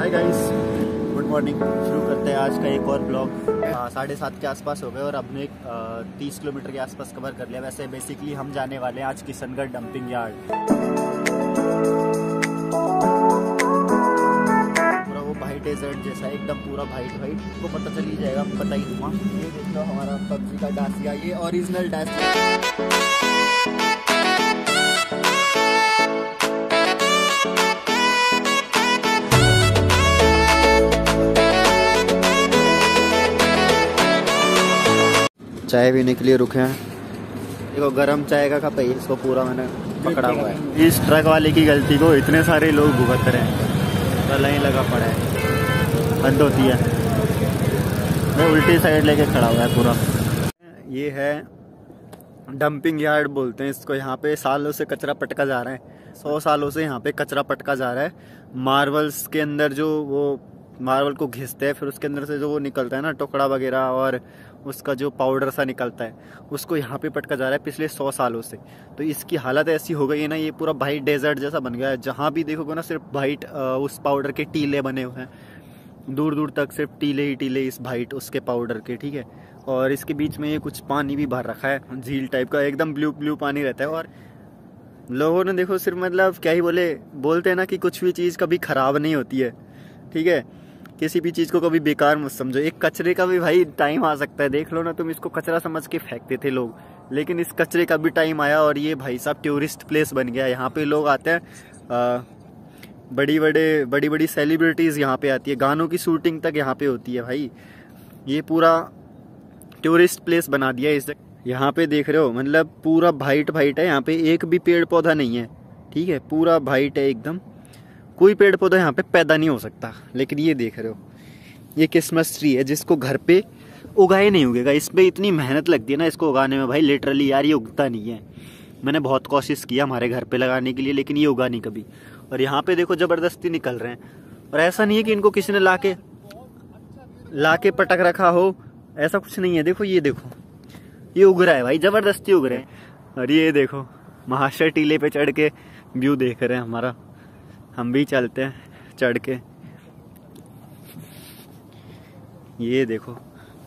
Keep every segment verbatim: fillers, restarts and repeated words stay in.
Hi guys, good morning. शुरू करते हैं आज का एक और ब्लॉग। साढ़े सात के आसपास हो गए और हमने एक तीस किलोमीटर के आसपास कवर कर लिया। वैसे बेसिकली हम जाने वाले हैं आज किशनगढ़ डंपिंग यार्ड। पूरा वो वाइट डेजर्ट जैसा एकदम पूरा वाइट वाइट, को पता चल ही जाएगा, पता ही दूंगा। ये देख लो हमारा पबजी का डासिया, ये ओरिजिनल डासिया। चाय पीने के लिए रुके हैं। देखो गरम चाय का कप है, इसको पूरा मैंने पकड़ा हुआ है। इस ट्रक वाले की गलती को इतने सारे लोग भुगत रहे हैं। तो लाइन लगा पड़ा है, हद होती है। मैं उल्टी साइड लेके खड़ा हुआ है पूरा। ये है डंपिंग यार्ड बोलते हैं इसको। यहाँ पे सालों से कचरा पटका जा रहा है। सौ सालों से यहाँ पे कचरा पटका जा रहा है। मार्बल्स के अंदर जो वो मार्बल को घिसते हैं, फिर उसके अंदर से जो वो निकलता है ना टुकड़ा वगैरह, और उसका जो पाउडर सा निकलता है, उसको यहाँ पे पटका जा रहा है पिछले सौ सालों से। तो इसकी हालत ऐसी हो गई है ना, ये पूरा वाइट डेजर्ट जैसा बन गया है। जहाँ भी देखोगे ना सिर्फ वाइट उस पाउडर के टीले बने हुए हैं। दूर दूर तक सिर्फ टीले ही टीले इस वाइट उसके पाउडर के, ठीक है। और इसके बीच में ये कुछ पानी भी भर रखा है, झील टाइप का, एकदम ब्लू ब्लू पानी रहता है। और लोगों ने देखो सिर्फ मतलब क्या ही बोले बोलते हैं ना कि कुछ भी चीज़ कभी ख़राब नहीं होती है, ठीक है। किसी भी चीज़ को कभी बेकार मत समझो। एक कचरे का भी भाई टाइम आ सकता है। देख लो ना, तुम इसको कचरा समझ के फेंकते थे लोग, लेकिन इस कचरे का भी टाइम आया और ये भाई साहब टूरिस्ट प्लेस बन गया। यहाँ पे लोग आते हैं, आ, बड़ी बड़े बड़ी बड़ी सेलिब्रिटीज़ यहाँ पे आती है, गानों की शूटिंग तक यहाँ पे होती है भाई। ये पूरा टूरिस्ट प्लेस बना दिया है इस। यहाँ पे देख रहे हो, मतलब पूरा वाइट वाइट है। यहाँ पे एक भी पेड़ पौधा नहीं है, ठीक है। पूरा वाइट है एकदम, कोई पेड़ पौधा यहाँ पे पैदा नहीं हो सकता। लेकिन ये देख रहे हो, ये क्रिसमस ट्री है जिसको घर पे उगाए नहीं उगेगा। इस पे इतनी मेहनत लगती है ना इसको उगाने में भाई, लिटरली यार ये उगता नहीं है। मैंने बहुत कोशिश किया हमारे घर पे लगाने के लिए, लेकिन ये उगा नहीं कभी। और यहाँ पे देखो जबरदस्ती निकल रहे हैं। और ऐसा नहीं है कि इनको किसी ने ला के ला के पटक रखा हो, ऐसा कुछ नहीं है। देखो ये देखो, ये उग रहा है भाई, जबरदस्ती उग रहे हैं। और ये देखो महाशय टीले पे चढ़ के व्यू देख रहे हैं हमारा। हम भी चलते हैं चढ़ के। ये देखो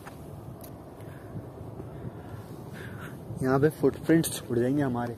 यहाँ पे फुटप्रिंट्स छोड़ जाएंगे हमारे।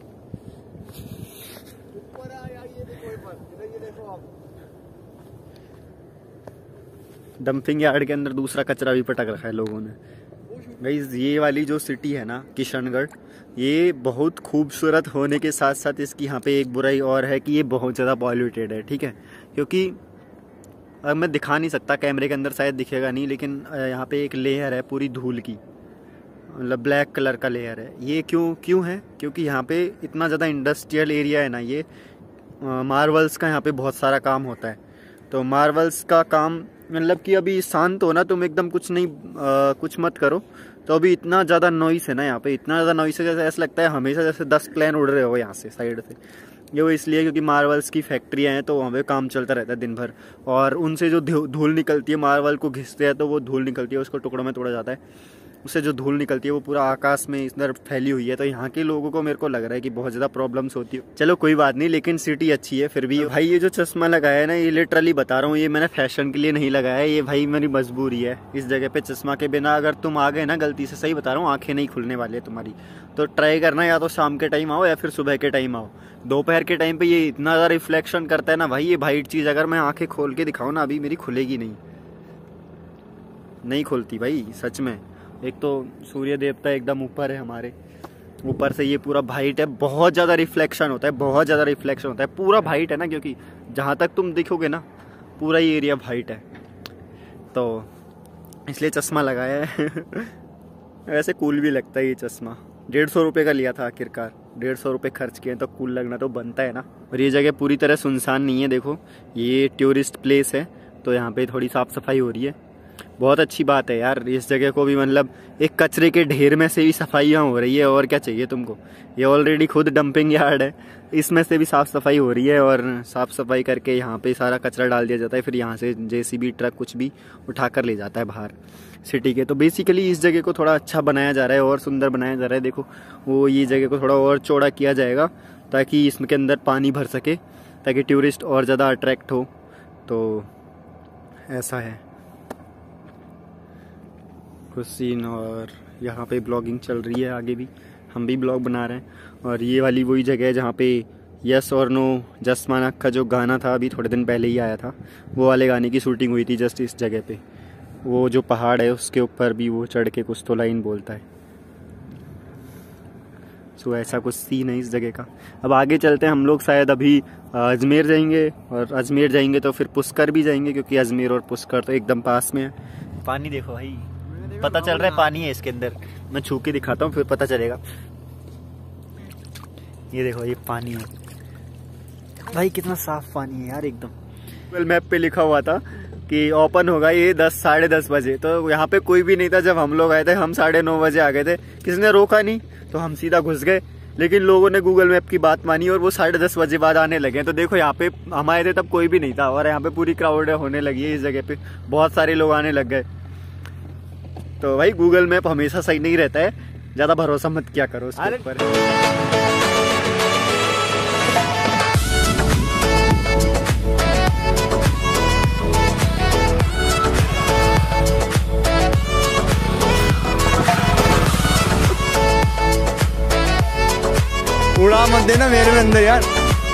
डंपिंग यार्ड के अंदर दूसरा कचरा भी पटक रखा है लोगों ने। गाइस ये वाली जो सिटी है ना किशनगढ़, ये बहुत खूबसूरत होने के साथ साथ इसकी यहाँ पे एक बुराई और है कि ये बहुत ज़्यादा पॉल्यूटेड है, ठीक है। क्योंकि अब मैं दिखा नहीं सकता, कैमरे के अंदर शायद दिखेगा नहीं, लेकिन यहाँ पे एक लेयर है पूरी धूल की, मतलब ब्लैक कलर का लेयर है। ये क्यों क्यों है? क्योंकि यहाँ पे इतना ज़्यादा इंडस्ट्रियल एरिया है ना, ये मार्बल्स का यहाँ पे बहुत सारा काम होता है। तो मार्बल्स का काम मतलब कि अभी शांत हो ना तुम, एकदम कुछ नहीं आ, कुछ मत करो, तो अभी इतना ज़्यादा नॉइस है ना यहाँ पे, इतना ज़्यादा नॉइस है जैसे ऐसा लगता है हमेशा जैसे दस प्लेन उड़ रहे हो यहाँ से साइड से। ये वो इसलिए क्योंकि मार्बल्स की फैक्ट्रियाँ हैं, तो वहाँ पे काम चलता रहता है दिन भर। और उनसे जो धूल निकलती है, मार्बल को घिसते हैं तो वो धूल निकलती है, उसको टुकड़ों में तोड़ा जाता है। उससे जो धूल निकलती है वो पूरा आकाश में इधर फैली हुई है। तो यहाँ के लोगों को मेरे को लग रहा है कि बहुत ज़्यादा प्रॉब्लम्स होती है। चलो कोई बात नहीं, लेकिन सिटी अच्छी है फिर भी। भाई ये जो चश्मा लगाया है ना, ये लिटरली बता रहा हूँ, ये मैंने फैशन के लिए नहीं लगाया है। ये भाई मेरी मजबूरी है। इस जगह पे चश्मा के बिना अगर तुम आ गए ना गलती से, सही बता रहा हूँ, आँखें नहीं खुलने वाली है तुम्हारी। तो ट्राई करना, या तो शाम के टाइम आओ या फिर सुबह के टाइम आओ। दोपहर के टाइम पे ये इतना ज़्यादा रिफ्लेक्शन करता है ना भाई, ये वाइट चीज़ अगर मैं आँखें खोल के दिखाऊँ ना, अभी मेरी खुलेगी नहीं, नहीं खुलती भाई सच में। एक तो सूर्य देवता एकदम ऊपर है हमारे, ऊपर से ये पूरा वाइट है, बहुत ज़्यादा रिफ्लेक्शन होता है, बहुत ज़्यादा रिफ्लेक्शन होता है। पूरा वाइट है ना, क्योंकि जहाँ तक तुम देखोगे ना पूरा ये एरिया वाइट है, तो इसलिए चश्मा लगाया है। वैसे कूल भी लगता है ये चश्मा। डेढ़ सौ रुपये का लिया था आखिरकार, डेढ़ सौ रुपये खर्च किए तो कूल लगना तो बनता है ना। और ये जगह पूरी तरह सुनसान नहीं है। देखो ये टूरिस्ट प्लेस है, तो यहाँ पे थोड़ी साफ़ सफाई हो रही है। बहुत अच्छी बात है यार, इस जगह को भी मतलब एक कचरे के ढेर में से भी सफाइयाँ हो रही है, और क्या चाहिए तुमको। ये ऑलरेडी खुद डंपिंग यार्ड है, इसमें से भी साफ़ सफाई हो रही है, और साफ़ सफाई करके यहाँ पे सारा कचरा डाल दिया जाता है। फिर यहाँ से जेसीबी ट्रक कुछ भी उठा कर ले जाता है बाहर सिटी के। तो बेसिकली इस जगह को थोड़ा अच्छा बनाया जा रहा है और सुंदर बनाया जा रहा है। देखो वो ये जगह को थोड़ा और चौड़ा किया जाएगा ताकि इसके अंदर पानी भर सके, ताकि टूरिस्ट और ज़्यादा अट्रैक्ट हो। तो ऐसा है कुछ सीन। और यहाँ पे ब्लॉगिंग चल रही है, आगे भी हम भी ब्लॉग बना रहे हैं। और ये वाली वही जगह है जहाँ पे यस और नो जस्ट मानक का जो गाना था अभी थोड़े दिन पहले ही आया था, वो वाले गाने की शूटिंग हुई थी जस्ट इस जगह पे। वो जो पहाड़ है उसके ऊपर भी वो चढ़ के कुछ तो लाइन बोलता है। सो ऐसा कुछ सीन है इस जगह का। अब आगे चलते हैं हम लोग, शायद अभी अजमेर जाएंगे, और अजमेर जाएंगे तो फिर पुष्कर भी जाएंगे, क्योंकि अजमेर और पुष्कर तो एकदम पास में है। पानी देखो भाई, पता चल रहा है पानी है इसके अंदर। मैं छू के दिखाता हूँ फिर पता चलेगा। ये देखो ये पानी है भाई, कितना साफ पानी है यार एकदम। गूगल मैप पे लिखा हुआ था कि ओपन होगा ये दस साढ़े दस बजे, तो यहाँ पे कोई भी नहीं था जब हम लोग आए थे। हम साढ़े नौ बजे आ गए थे, किसी ने रोका नहीं तो हम सीधा घुस गए। लेकिन लोगों ने गूगल मैप की बात मानी और वो साढ़े दस बजे बाद आने लगे। तो देखो यहाँ पे हम आए थे तब कोई भी नहीं था, और यहाँ पे पूरी क्राउड होने लगी है इस जगह पे, बहुत सारे लोग आने लग गए। तो भाई गूगल मैप हमेशा सही नहीं रहता है, ज्यादा भरोसा मत किया करो उसके ऊपर। उड़ा मत देना मेरे में अंदर यार।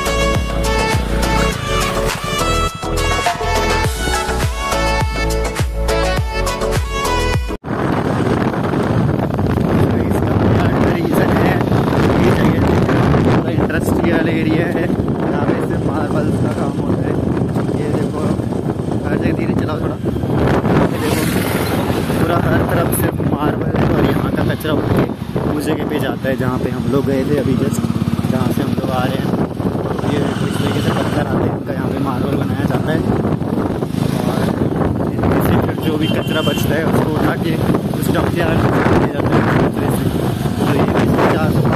इंडस्ट्रियल एरिया है, यहाँ पे सिर्फ मार्बल्स का काम होता है। ये देखो हर जगह, धीरे चलाओ थोड़ा। ये देखो पूरा हर तरफ सिर्फ मार्बल है, और यहाँ का कचरा उठ के उस जगह पे जाता है जहाँ पे हम लोग गए थे अभी जस्ट, जहाँ से हम लोग आ रहे हैं। ये इस तरीके से पत्थर आते हैं, उनका यहाँ पे मार्बल बनाया जाता है, और इनमें से फिर जो भी कचरा बचता है उसको उठा के उस डंप यार्ड में ले जाते हैं कचरे से। तो ये चार सौ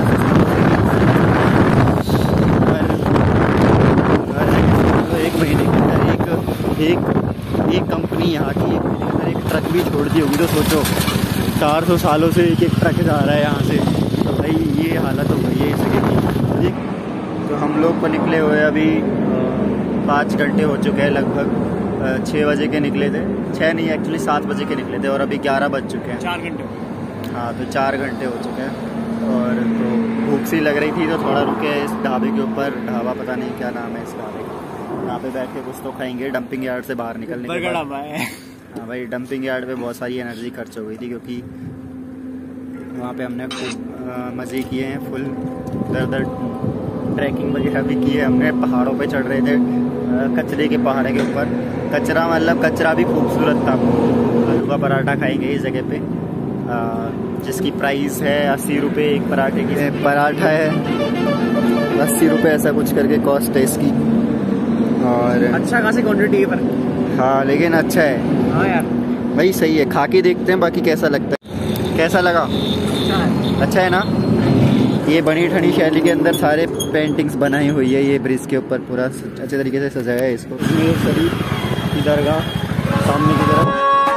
तो एक महीने के अंदर एक एक एक कंपनी यहाँ की एक महीने के अंदर एक ट्रक भी छोड़ दी होगी। तो सोचो चार सौ सालों से एक एक ट्रक जा रहा है यहाँ से, तो भाई ये हालत हो गई है इस जगह की। ठीक, तो हम लोग को निकले हुए अभी पाँच घंटे हो चुके हैं लगभग। छः बजे के निकले थे, छः नहीं एक्चुअली सात बजे के निकले थे, और अभी ग्यारह बज चुके हैं। चार घंटे हाँ, तो चार घंटे हो चुके हैं। और तो भूख सी लग रही थी तो थोड़ा रुके इस ढाबे के ऊपर। ढाबा पता नहीं क्या नाम है इस ढाबे का। यहाँ पे बैठ के कुछ तो खाएंगे डंपिंग यार्ड से बाहर निकलने के बाद। हाँ भाई, डंपिंग यार्ड पे बहुत सारी एनर्जी खर्च हो गई थी, क्योंकि वहाँ पे हमने खूब मज़े किए हैं, फुल दर दर ट्रैकिंग वगैरह भी की है हमने। पहाड़ों पे चढ़ रहे थे, कचरे के पहाड़ के ऊपर। कचरा मतलब कचरा भी खूबसूरत था। आलू का पराठा खाएंगे इस जगह पे, जिसकी प्राइस है अस्सी रुपये एक पराठे की। पराठा है अस्सी रुपये ऐसा कुछ करके कॉस्ट है इसकी। और अच्छा खासी क्वांटिटी है पर। हाँ लेकिन अच्छा है। हाँ यार भाई सही है, खा के देखते हैं बाकी कैसा लगता है। कैसा लगा? अच्छा है। अच्छा है ना। ये बनी ठनी शैली के अंदर सारे पेंटिंग्स बनाई हुई है। ये ब्रिज के ऊपर पूरा अच्छे तरीके से सजाया है इसको। ये शरीफ की दरगाह सामने की तरफ।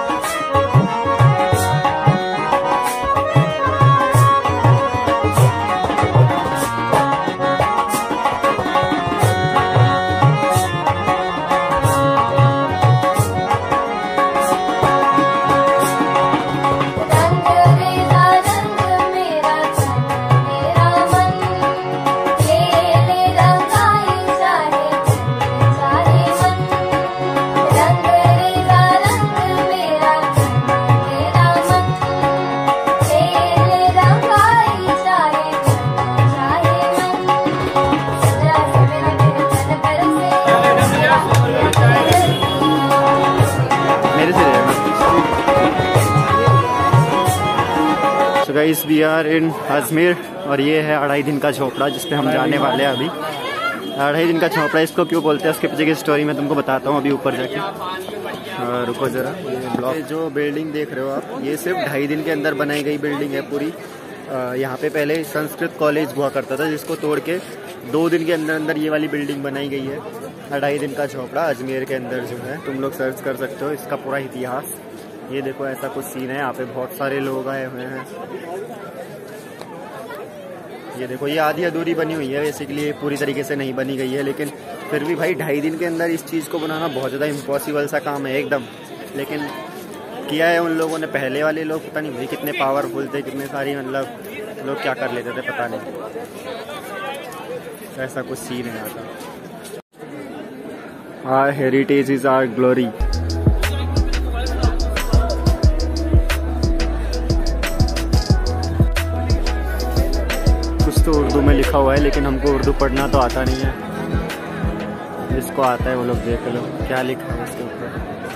Guys we are in Ajmer, और ये है अढ़ाई दिन का झोपड़ा जिस पे हम जाने वाले हैं अभी। अढ़ाई दिन का झोपड़ा इसको क्यों बोलते हैं उसके पीछे की स्टोरी मैं तुमको बताता हूँ अभी ऊपर जाके। रुको जरा, ये ब्लॉक जो बिल्डिंग देख रहे हो आप, ये सिर्फ ढाई दिन के अंदर बनाई गई बिल्डिंग है पूरी। यहाँ पे पहले संस्कृत कॉलेज हुआ करता था, जिसको तोड़ के दो दिन के अंदर अंदर ये वाली बिल्डिंग बनाई गई है। अढ़ाई दिन का झोपड़ा अजमेर के अंदर जो है, तुम लोग सर्च कर सकते हो इसका पूरा इतिहास। ये देखो ऐसा कुछ सीन है, यहाँ पे बहुत सारे लोग आए हुए हैं। ये देखो ये आधी अधूरी बनी हुई है, बेसिकली पूरी तरीके से नहीं बनी गई है, लेकिन फिर भी भाई ढाई दिन के अंदर इस चीज़ को बनाना बहुत ज़्यादा इम्पॉसिबल सा काम है एकदम। लेकिन किया है उन लोगों ने। पहले वाले लोग पता नहीं भाई कितने पावरफुल थे, कितने सारी मतलब लोग क्या कर लेते थे पता नहीं। ऐसा कुछ सीन है आता। Our heritage is our glory. कुछ तो उर्दू में लिखा हुआ है, लेकिन हमको उर्दू पढ़ना तो आता नहीं है। जिसको आता है वो लोग देख लो क्या लिखा है इसके ऊपर।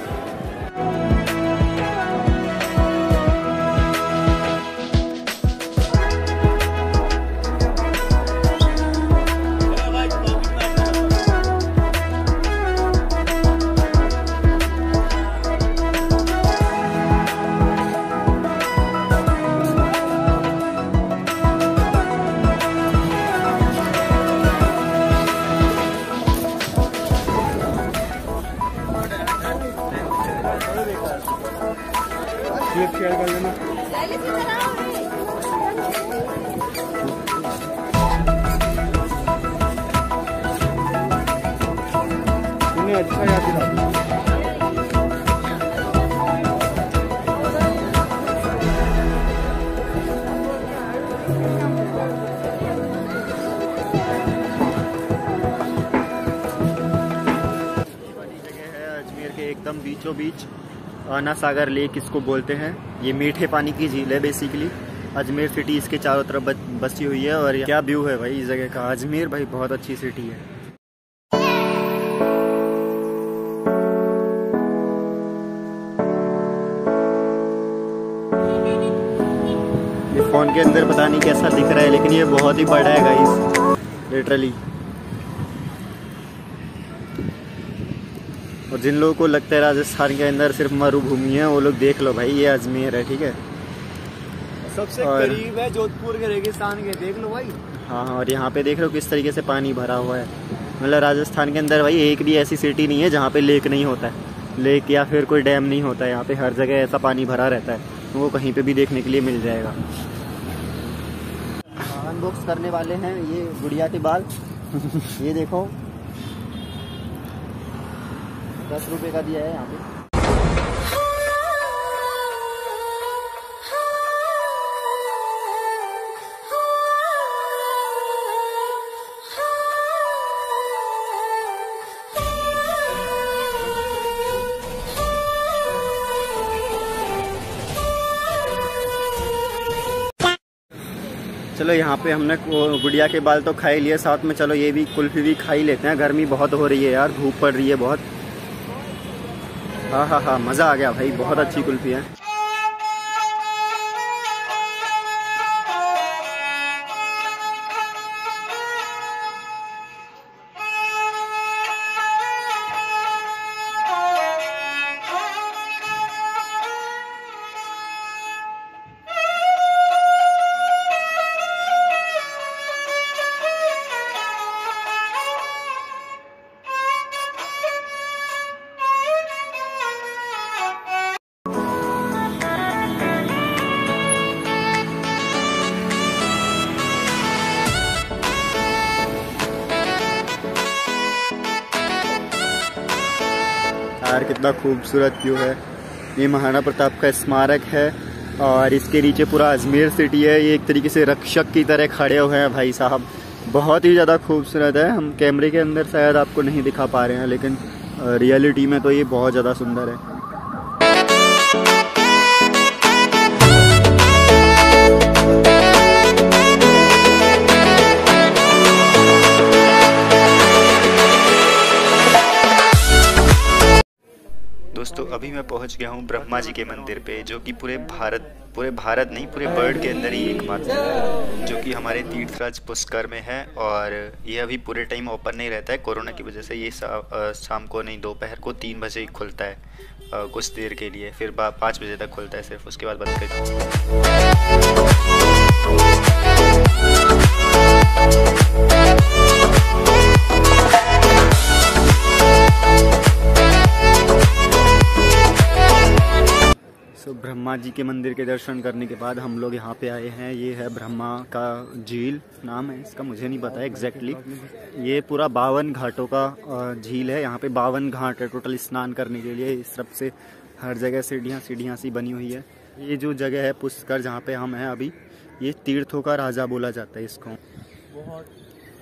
शेयर कर लेना। अच्छा याद दिला। अजमेर के एकदम बीचों बीच आना सागर लेक इसको बोलते हैं। ये मीठे पानी की झील है बेसिकली। अजमेर सिटी इसके चारों तरफ बसी हुई है और क्या व्यू है भाई इस जगह का। अजमेर भाई बहुत अच्छी सिटी है। ये फोन के अंदर पता नहीं कैसा दिख रहा है, लेकिन ये बहुत ही बड़ा है गाइस लिटरली। और जिन लोगों को लगता है राजस्थान के अंदर सिर्फ मरुभूमि है, वो लोग देख लो भाई ये अजमेर है, ठीक है। सबसे करीब है जोधपुर के रेगिस्तान के, देख लो भाई। हाँ हाँ, और यहाँ पे देख लो किस तरीके से पानी भरा हुआ है। मतलब राजस्थान के अंदर भाई एक भी ऐसी सिटी नहीं है जहाँ पे लेक नहीं होता है, लेक या फिर कोई डैम नहीं होता है। यहाँ पे हर जगह ऐसा पानी भरा रहता है, वो कहीं पे भी देखने के लिए मिल जाएगा। अनबॉक्स करने वाले हैं ये गुड़िया के बाल। ये देखो दस रुपए का दिया है यहाँ पे। चलो यहाँ पे हमने गुड़िया के बाल तो खा ही लिए, साथ में चलो ये भी कुल्फी भी खा ही लेते हैं। गर्मी बहुत हो रही है यार, धूप पड़ रही है बहुत। हाँ हाँ हाँ, मज़ा आ गया भाई, बहुत अच्छी कुल्फी है। यार कितना खूबसूरत व्यू है। ये महाराणा प्रताप का स्मारक है और इसके नीचे पूरा अजमेर सिटी है। ये एक तरीके से रक्षक की तरह खड़े हुए हैं भाई साहब, बहुत ही ज़्यादा खूबसूरत है। हम कैमरे के अंदर शायद आपको नहीं दिखा पा रहे हैं, लेकिन रियलिटी में तो ये बहुत ज़्यादा सुंदर है। दोस्तों अभी मैं पहुंच गया हूं ब्रह्मा जी के मंदिर पे, जो कि पूरे भारत पूरे भारत नहीं पूरे वर्ल्ड के अंदर ही एकमात्र है, जो कि हमारे तीर्थराज पुष्कर में है। और ये अभी पूरे टाइम ओपन नहीं रहता है कोरोना की वजह से। ये शाम को नहीं, दोपहर को तीन बजे ही खुलता है आ, कुछ देर के लिए, फिर पाँच बजे तक खुलता है सिर्फ, उसके बाद बंद कर ब्रह्मा जी के मंदिर के दर्शन करने के बाद हम लोग यहाँ पे आए हैं। ये है ब्रह्मा का झील, नाम है इसका, मुझे नहीं पता एग्जैक्टली। ये पूरा बावन घाटों का झील है। यहाँ पे बावन घाट है टोटल स्नान करने के लिए। इस तरफ से हर जगह सीढ़ियाँ सीढ़ियाँ सी बनी हुई है। ये जो जगह है पुष्कर, जहाँ पे हम हैं अभी, ये तीर्थों का राजा बोला जाता है इसको। बहुत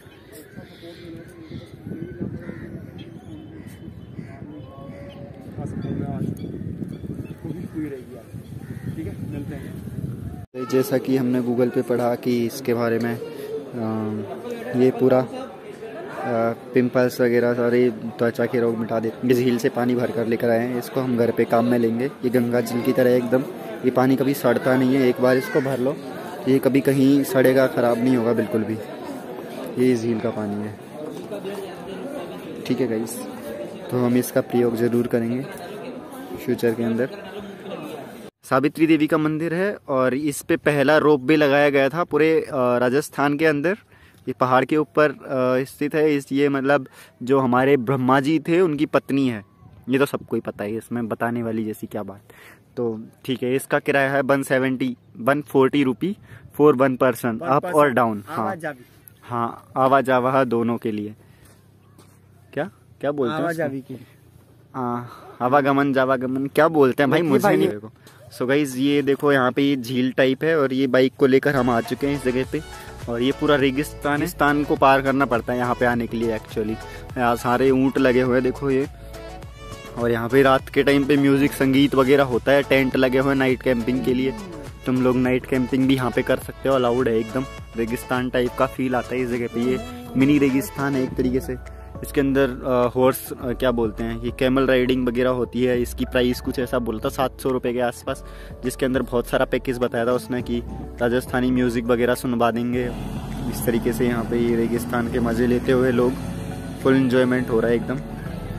ठीक है, मिलते हैं। जैसा कि हमने गूगल पे पढ़ा कि इसके बारे में आ, ये पूरा पिंपल्स वगैरह सारे त्वचा के रोग मिटा देते। झील से पानी भर कर लेकर आए हैं, इसको हम घर पे काम में लेंगे। ये गंगा जल की तरह एकदम, ये पानी कभी सड़ता नहीं है। एक बार इसको भर लो, ये कभी कहीं सड़ेगा, ख़राब नहीं होगा बिल्कुल भी। ये झील का पानी है, ठीक है गाइस। तो हम इसका प्रयोग ज़रूर करेंगे फ्यूचर के अंदर। सावित्री देवी का मंदिर है और इस पे पहला रोप वे लगाया गया था पूरे राजस्थान के अंदर। ये पहाड़ के ऊपर स्थित है। इस ये मतलब जो हमारे ब्रह्मा जी थे उनकी पत्नी है। ये तो सबको ही पता है, इसमें बताने वाली जैसी क्या बात। तो ठीक है, इसका किराया है one seventy one forty rupee for one person, up और डाउन। हाँ हाँ, आवा जावा दोनों के लिए। क्या क्या बोलते हैं? आवागमन जावागमन क्या बोलते हैं भाई, मुझे नहीं देखो। सो गाइज ये देखो, यहाँ पे ये झील टाइप है और ये बाइक को लेकर हम आ चुके हैं इस जगह पे। और ये पूरा रेगिस्तान है, स्थान को पार करना पड़ता है यहाँ पे आने के लिए एक्चुअली। यहाँ सारे ऊँट लगे हुए हैं देखो ये। और यहाँ पे रात के टाइम पे म्यूजिक संगीत वगैरह होता है। टेंट लगे हुए हैं नाइट कैंपिंग के लिए। तुम लोग नाइट कैंपिंग भी यहाँ पे कर सकते हो, अलाउड है एकदम। रेगिस्तान टाइप का फील आता है इस जगह पे। ये मिनी रेगिस्तान है एक तरीके से। इसके अंदर हॉर्स क्या बोलते हैं, ये कैमल राइडिंग वगैरह होती है। इसकी प्राइस कुछ ऐसा बोलता सात सौ रुपये के आसपास, जिसके अंदर बहुत सारा पैकेज बताया था उसने कि राजस्थानी म्यूज़िक वगैरह सुनवा देंगे। इस तरीके से यहाँ पे ये रेगिस्तान के मज़े लेते हुए लोग, फुल एंजॉयमेंट हो रहा है एकदम।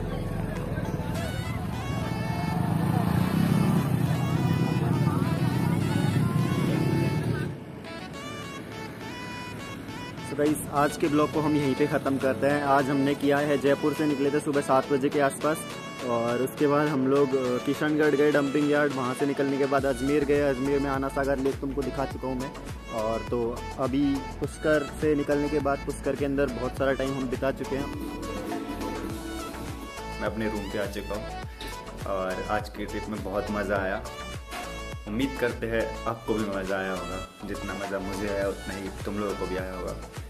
गाइस आज के ब्लॉग को हम यहीं पे ख़त्म करते हैं। आज हमने किया है, जयपुर से निकले थे सुबह सात बजे के आसपास और उसके बाद हम लोग किशनगढ़ गए डंपिंग यार्ड। वहाँ से निकलने के बाद अजमेर गए। अजमेर में आना सागर लेक तुमको दिखा चुका हूँ मैं। और तो अभी पुष्कर से निकलने के बाद पुष्कर के अंदर बहुत सारा टाइम हम बिता चुके हैं। मैं अपने रूम पे आ चुका हूँ और आज की ट्रिप में बहुत मज़ा आया। उम्मीद करते हैं आपको भी मज़ा आया होगा। जितना मज़ा मुझे आया उतना ही तुम लोगों को भी आया होगा।